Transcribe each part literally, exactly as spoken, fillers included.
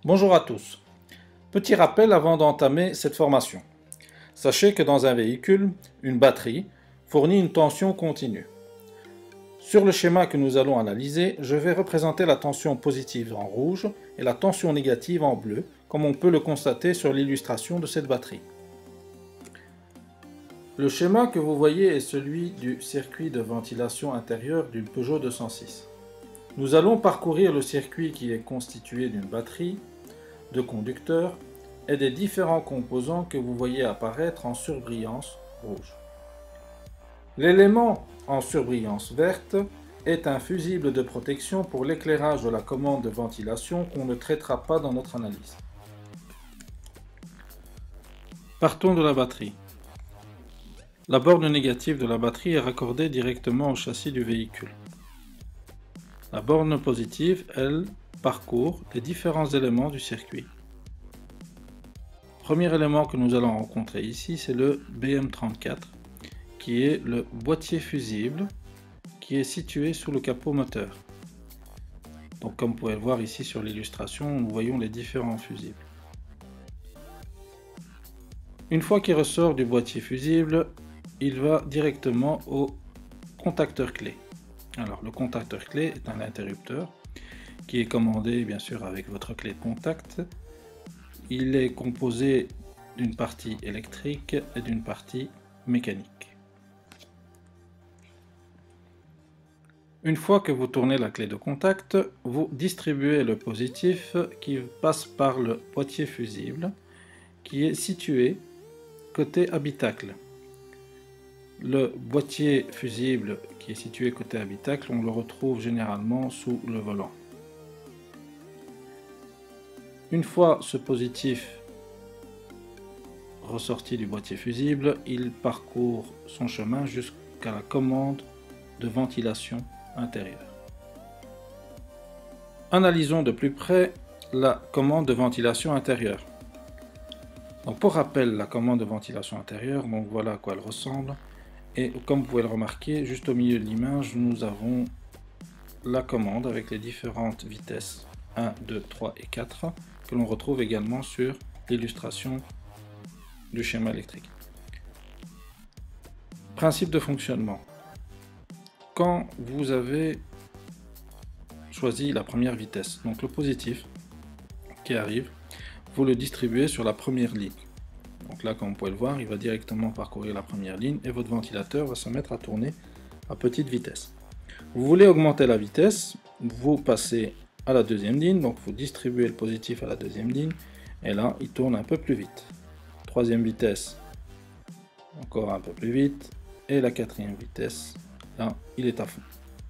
Bonjour à tous. Petit rappel avant d'entamer cette formation. Sachez que dans un véhicule, une batterie fournit une tension continue. Sur le schéma que nous allons analyser, je vais représenter la tension positive en rouge et la tension négative en bleu, comme on peut le constater sur l'illustration de cette batterie. Le schéma que vous voyez est celui du circuit de ventilation intérieure d'une Peugeot deux cent six. Nous allons parcourir le circuit qui est constitué d'une batterie, de conducteurs et des différents composants que vous voyez apparaître en surbrillance rouge. L'élément en surbrillance verte est un fusible de protection pour l'éclairage de la commande de ventilation qu'on ne traitera pas dans notre analyse. Partons de la batterie. La borne négative de la batterie est raccordée directement au châssis du véhicule. La borne positive, elle, parcourt les différents éléments du circuit. Premier élément que nous allons rencontrer ici, c'est le B M trente-quatre, qui est le boîtier fusible qui est situé sous le capot moteur. Donc comme vous pouvez le voir ici sur l'illustration, nous voyons les différents fusibles. Une fois qu'il ressort du boîtier fusible, il va directement au contacteur clé. Alors le contacteur clé est un interrupteur qui est commandé bien sûr avec votre clé de contact. Il est composé d'une partie électrique et d'une partie mécanique. Une fois que vous tournez la clé de contact, vous distribuez le positif qui passe par le boîtier fusible qui est situé côté habitacle. Le boîtier fusible qui est situé côté habitacle, on le retrouve généralement sous le volant. Une fois ce positif ressorti du boîtier fusible, il parcourt son chemin jusqu'à la commande de ventilation intérieure. Analysons de plus près la commande de ventilation intérieure. Donc pour rappel, la commande de ventilation intérieure, donc voilà à quoi elle ressemble. Et comme vous pouvez le remarquer, juste au milieu de l'image, nous avons la commande avec les différentes vitesses un, deux, trois et quatre que l'on retrouve également sur l'illustration du schéma électrique. Principe de fonctionnement. Quand vous avez choisi la première vitesse, donc le positif qui arrive, vous le distribuez sur la première ligne. Donc là, comme vous pouvez le voir, il va directement parcourir la première ligne et votre ventilateur va se mettre à tourner à petite vitesse. Vous voulez augmenter la vitesse, vous passez à la deuxième ligne, donc vous distribuez le positif à la deuxième ligne et là, il tourne un peu plus vite. Troisième vitesse, encore un peu plus vite et la quatrième vitesse, là, il est à fond.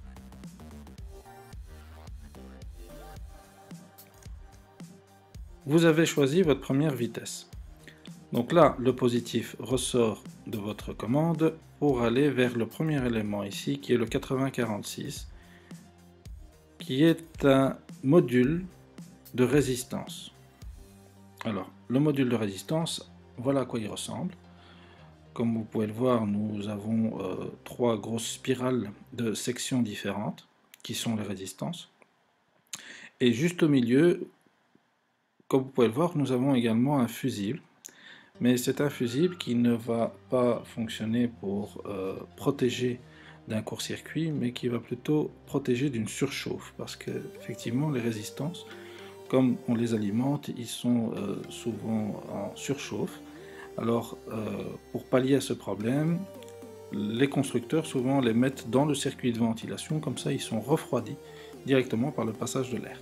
Vous avez choisi votre première vitesse. Donc là, le positif ressort de votre commande pour aller vers le premier élément ici, qui est le quatre-vingts quarante-six, qui est un module de résistance. Alors, le module de résistance, voilà à quoi il ressemble. Comme vous pouvez le voir, nous avons euh, trois grosses spirales de sections différentes, qui sont les résistances. Et juste au milieu, comme vous pouvez le voir, nous avons également un fusible. Mais c'est un fusible qui ne va pas fonctionner pour euh, protéger d'un court-circuit, mais qui va plutôt protéger d'une surchauffe, parce que effectivement les résistances, comme on les alimente, ils sont euh, souvent en surchauffe. Alors euh, pour pallier à ce problème, les constructeurs souvent les mettent dans le circuit de ventilation, comme ça ils sont refroidis directement par le passage de l'air.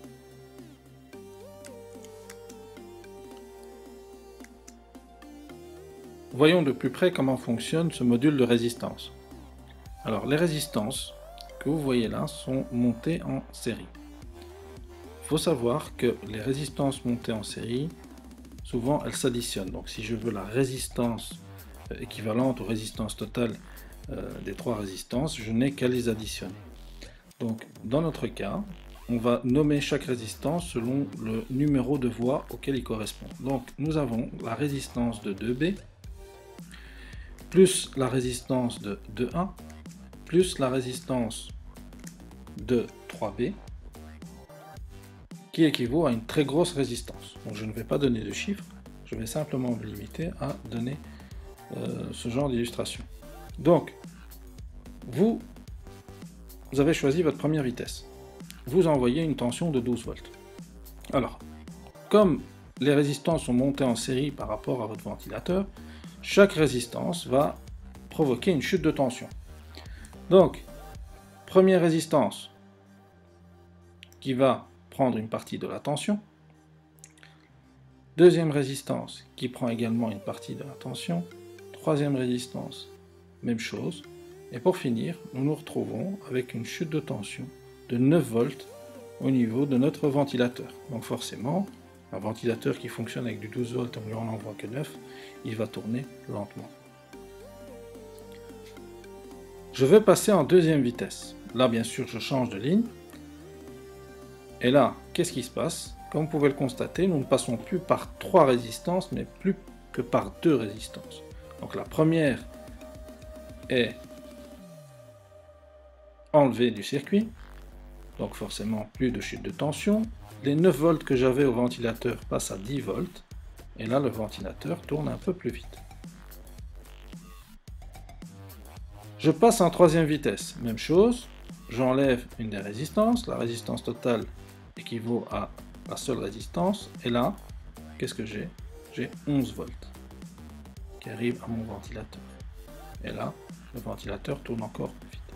Voyons de plus près comment fonctionne ce module de résistance. Alors les résistances que vous voyez là sont montées en série. Il faut savoir que les résistances montées en série, souvent elles s'additionnent. Donc si je veux la résistance équivalente aux résistances totales euh, des trois résistances, je n'ai qu'à les additionner. Donc dans notre cas, on va nommer chaque résistance selon le numéro de voie auquel il correspond. Donc nous avons la résistance de deux B, plus la résistance de deux A, plus la résistance de trois B, qui équivaut à une très grosse résistance. Donc je ne vais pas donner de chiffres, je vais simplement me limiter à donner euh, ce genre d'illustration. Donc, vous, vous avez choisi votre première vitesse. Vous envoyez une tension de douze volts. Alors, comme les résistances sont montées en série par rapport à votre ventilateur, chaque résistance va provoquer une chute de tension. Donc, première résistance qui va prendre une partie de la tension. Deuxième résistance qui prend également une partie de la tension. Troisième résistance, même chose. Et pour finir, nous nous retrouvons avec une chute de tension de neuf volts au niveau de notre ventilateur. Donc forcément, un ventilateur qui fonctionne avec du douze volts, on n'en envoie que neuf, il va tourner lentement. Je vais passer en deuxième vitesse. Là, bien sûr, je change de ligne. Et là, qu'est-ce qui se passe? Comme vous pouvez le constater, nous ne passons plus par trois résistances, mais plus que par deux résistances. Donc la première est enlevée du circuit, donc forcément plus de chute de tension. Les neuf volts que j'avais au ventilateur passent à dix volts, et là le ventilateur tourne un peu plus vite. Je passe en troisième vitesse, même chose, j'enlève une des résistances, la résistance totale équivaut à la seule résistance, et là, qu'est-ce que j'ai? J'ai onze volts qui arrivent à mon ventilateur. Et là, le ventilateur tourne encore plus vite.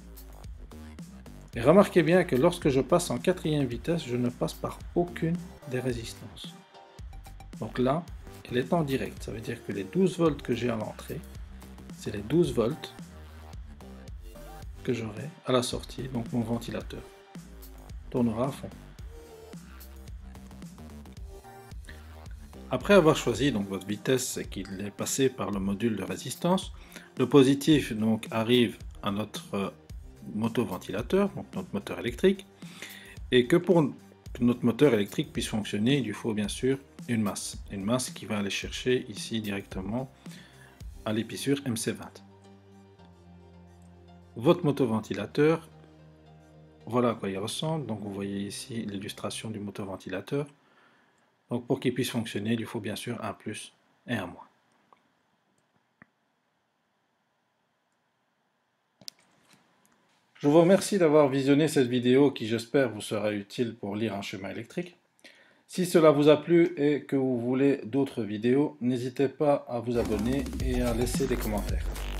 Et remarquez bien que lorsque je passe en quatrième vitesse, je ne passe par aucune des résistances. Donc là, elle est en direct, ça veut dire que les douze volts que j'ai à l'entrée, c'est les douze volts que j'aurai à la sortie, donc mon ventilateur tournera à fond. Après avoir choisi donc votre vitesse et qu'il est passé par le module de résistance, le positif donc arrive à notre motoventilateur, donc notre moteur électrique, et que pour que notre moteur électrique puisse fonctionner, il lui faut bien sûr une masse, une masse qui va aller chercher ici directement à l'épissure M C vingt. Votre motoventilateur, voilà à quoi il ressemble. Donc vous voyez ici l'illustration du motoventilateur. Donc pour qu'il puisse fonctionner, il lui faut bien sûr un plus et un moins. Je vous remercie d'avoir visionné cette vidéo qui, j'espère, vous sera utile pour lire un schéma électrique. Si cela vous a plu et que vous voulez d'autres vidéos, n'hésitez pas à vous abonner et à laisser des commentaires.